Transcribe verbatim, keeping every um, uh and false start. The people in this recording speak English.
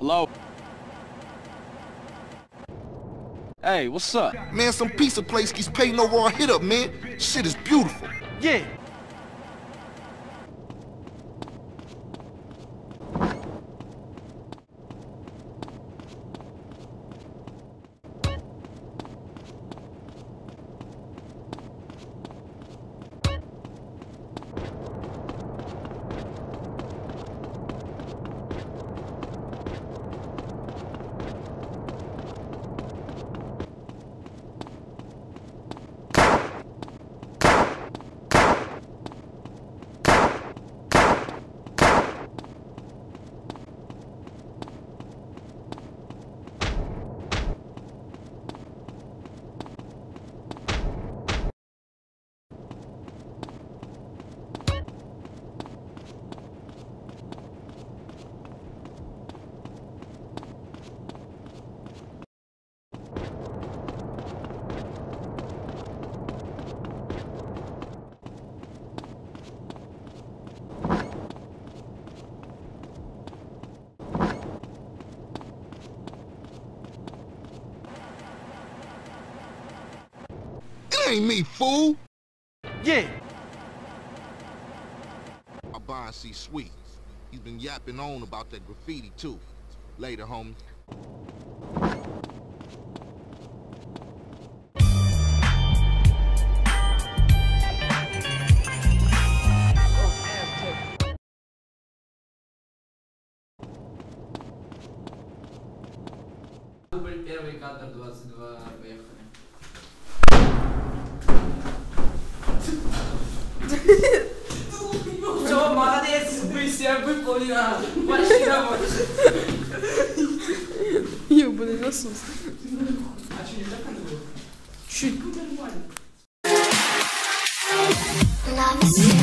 Hello? Hey, what's up? Man, some pizza place keeps paying over our hit up, man. Shit is beautiful. Yeah. Ain't me, fool. Yeah. I'll buy and see Sweet. He's been yapping on about that graffiti, too. Later, homie. Дубль первый, кадр двадцать два, поехали. Все, молодец, миссия выполнена. Пошли домой. Ёбаный насос. А что, не так надо было? Чуть. Нормально.